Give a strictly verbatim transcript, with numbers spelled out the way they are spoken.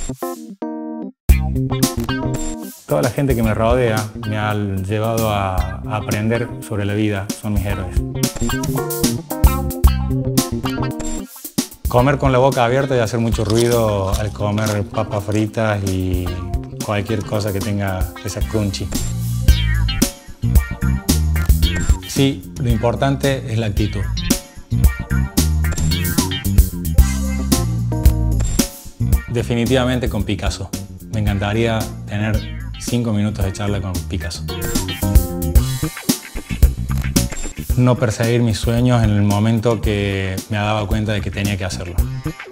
Toda la gente que me rodea me ha llevado a, a aprender sobre la vida, son mis héroes. Comer con la boca abierta y hacer mucho ruido al comer papas fritas y cualquier cosa que tenga esa crunchy. Sí, lo importante es la actitud. Definitivamente con Picasso. Me encantaría tener cinco minutos de charla con Picasso. No perseguir mis sueños en el momento que me daba cuenta de que tenía que hacerlo.